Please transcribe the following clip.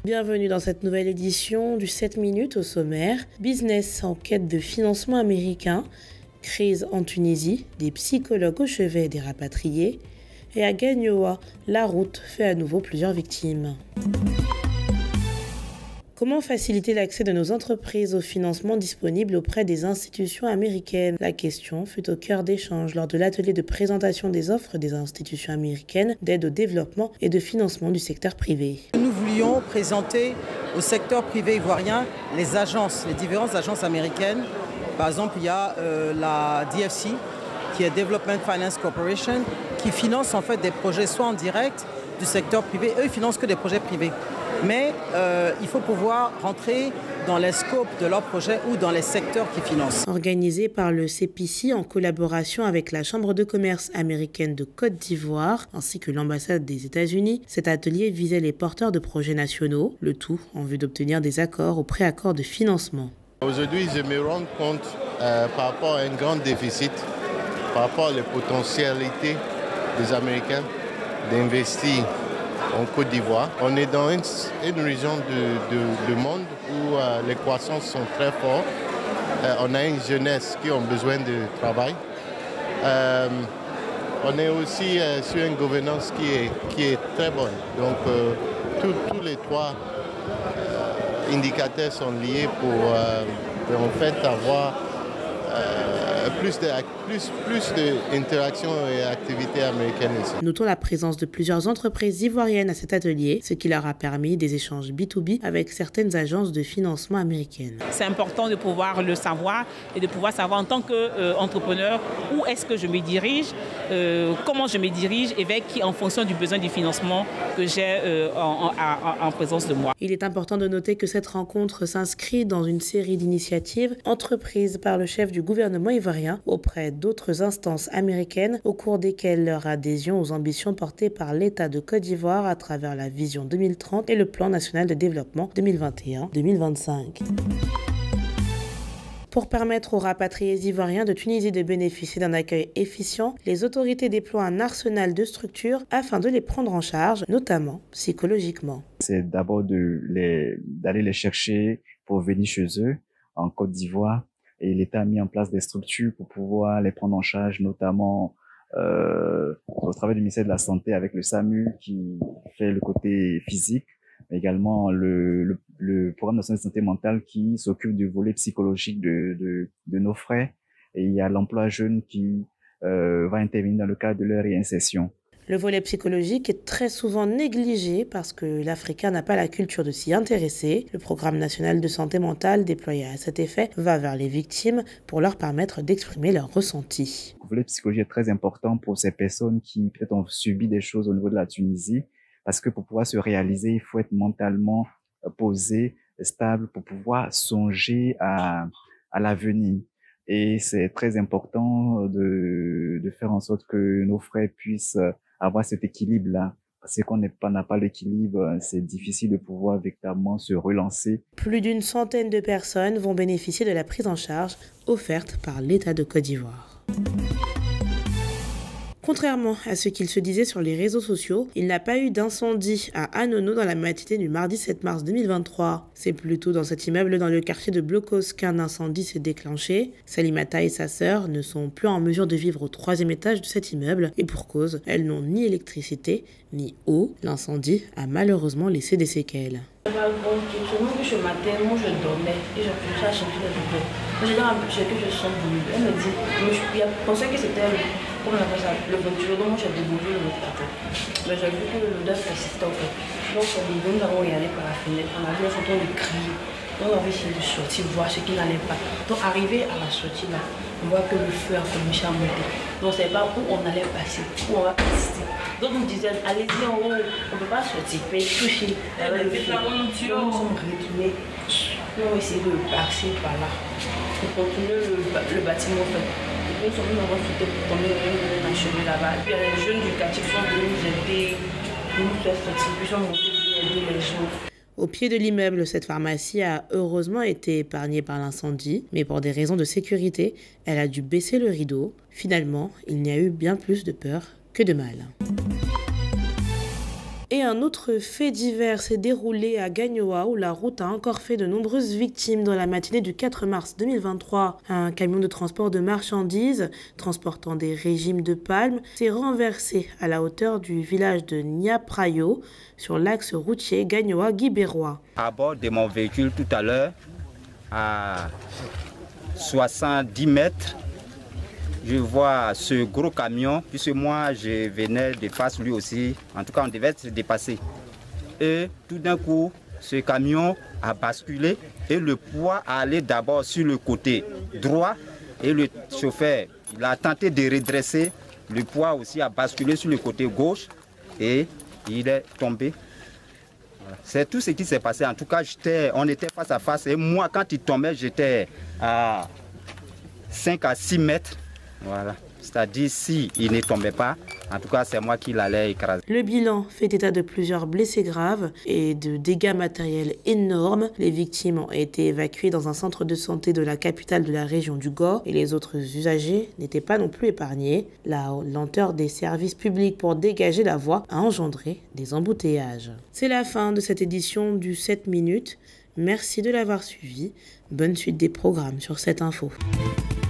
Bienvenue dans cette nouvelle édition du 7 minutes au sommaire. Business en quête de financement américain, crise en Tunisie, des psychologues au chevet des rapatriés, et à Gagnoa, la route fait à nouveau plusieurs victimes. Comment faciliter l'accès de nos entreprises au financement disponible auprès des institutions américaines? La question fut au cœur d'échanges lors de l'atelier de présentation des offres des institutions américaines d'aide au développement et de financement du secteur privé. Nous voulions présenter au secteur privé ivoirien les agences, les différentes agences américaines. Par exemple, il y a la DFC, qui est Development Finance Corporation, qui finance en fait des projets soit en direct du secteur privé. Eux, ils financent que des projets privés. Mais il faut pouvoir rentrer dans les scopes de leurs projets ou dans les secteurs qu'ils financent. Organisé par le CPC en collaboration avec la Chambre de commerce américaine de Côte d'Ivoire ainsi que l'ambassade des États-Unis, cet atelier visait les porteurs de projets nationaux, le tout en vue d'obtenir des accords ou préaccords de financement. Aujourd'hui, je me rends compte par rapport à un grand déficit, par rapport aux potentialités des Américains d'investir en Côte d'Ivoire. On est dans une région du monde où les croissances sont très fortes. On a une jeunesse qui a besoin de travail. On est aussi sur une gouvernance qui est très bonne. Donc tous les trois indicateurs sont liés pour en fait avoir plus d'interactions et activités américaines ici. Notons la présence de plusieurs entreprises ivoiriennes à cet atelier, ce qui leur a permis des échanges B2B avec certaines agences de financement américaines. C'est important de pouvoir le savoir et de pouvoir savoir en tant qu'entrepreneur où est-ce que je me dirige, comment je me dirige et vers qui en fonction du besoin du financement que j'ai en présence de moi. Il est important de noter que cette rencontre s'inscrit dans une série d'initiatives entreprises par le chef du gouvernement ivoirien auprès d'autres instances américaines au cours desquelles leur adhésion aux ambitions portées par l'État de Côte d'Ivoire à travers la vision 2030 et le plan national de développement 2021-2025. Pour permettre aux rapatriés ivoiriens de Tunisie de bénéficier d'un accueil efficient, les autorités déploient un arsenal de structures afin de les prendre en charge, notamment psychologiquement. C'est d'abord d'aller les chercher pour venir chez eux en Côte d'Ivoire. Et l'État a mis en place des structures pour pouvoir les prendre en charge, notamment au travers du ministère de la Santé avec le SAMU qui fait le côté physique, mais également le programme national de santé mentale qui s'occupe du volet psychologique de nos frères. Et il y a l'emploi jeune qui va intervenir dans le cadre de leur réinsertion. Le volet psychologique est très souvent négligé parce que l'Africain n'a pas la culture de s'y intéresser. Le programme national de santé mentale déployé à cet effet va vers les victimes pour leur permettre d'exprimer leurs ressentis. Le volet psychologique est très important pour ces personnes qui peut-être ont subi des choses au niveau de la Tunisie parce que pour pouvoir se réaliser, il faut être mentalement posé, stable pour pouvoir songer à l'avenir. Et c'est très important de faire en sorte que nos frères puissent avoir cet équilibre-là. Parce qu'on n'a pas l'équilibre, c'est difficile de pouvoir véritablement se relancer. Plus d'une centaine de personnes vont bénéficier de la prise en charge offerte par l'État de Côte d'Ivoire. Contrairement à ce qu'il se disait sur les réseaux sociaux, il n'a pas eu d'incendie à Anono dans la matinée du mardi 7 mars 2023. C'est plutôt dans cet immeuble dans le quartier de Blocos qu'un incendie s'est déclenché. Salimata et sa sœur ne sont plus en mesure de vivre au 3e étage de cet immeuble et pour cause, elles n'ont ni électricité ni eau. L'incendie a malheureusement laissé des séquelles. Ce matin, moi je dormais et je commençais à chanter les bébés. J'ai dit que je chante du bébé. Elle me dit, je pensais que c'était le ventilo, donc moi j'ai déboulé le ventilateur. Mais j'ai vu que l'odeur persistait en fait. Donc nous avons regardé par la fenêtre, on a vu un photo de crier. Donc on avait essayé de sortir, voir ce qui n'allait pas. Donc arrivé à la sortie là, on voit que le feu a commencé à monter. Donc on ne savait pas où on allait passer, où on va passer. Donc on disait, allez-y en haut, on ne peut pas sortir, mais toucher. Donc nous sommes retournés, nous avons essayé de passer par là. Pour continuer le bâtiment en fait. Nous sommes dans un fauteuil pour tomber dans un chemin là-bas. Puis les jeunes du quartier sont venus nous aider, nous faire sortir, puis sont montés pour aider les gens. Au pied de l'immeuble, cette pharmacie a heureusement été épargnée par l'incendie, mais pour des raisons de sécurité, elle a dû baisser le rideau. Finalement, il n'y a eu bien plus de peur que de mal. Et Et un autre fait divers s'est déroulé à Gagnoa où la route a encore fait de nombreuses victimes dans la matinée du 4 mars 2023. Un camion de transport de marchandises transportant des régimes de palme s'est renversé à la hauteur du village de Niaprayo sur l'axe routier Gagnoa-Guibérois. À bord de mon véhicule tout à l'heure, à 70 mètres, je vois ce gros camion, puisque moi je venais de face lui aussi, en tout cas on devait se dépasser. Et tout d'un coup, ce camion a basculé et le poids a allé d'abord sur le côté droit et le chauffeur, il a tenté de redresser, le poids aussi a basculé sur le côté gauche et il est tombé. C'est tout ce qui s'est passé. En tout cas, on était face à face et moi quand il tombait, j'étais à 5 à 6 mètres. Voilà, c'est-à-dire s'il ne tombait pas, en tout cas c'est moi qui l'allais écraser. Le bilan fait état de plusieurs blessés graves et de dégâts matériels énormes. Les victimes ont été évacuées dans un centre de santé de la capitale de la région du Gor et les autres usagers n'étaient pas non plus épargnés. La lenteur des services publics pour dégager la voie a engendré des embouteillages. C'est la fin de cette édition du 7 minutes. Merci de l'avoir suivi. Bonne suite des programmes sur cette info.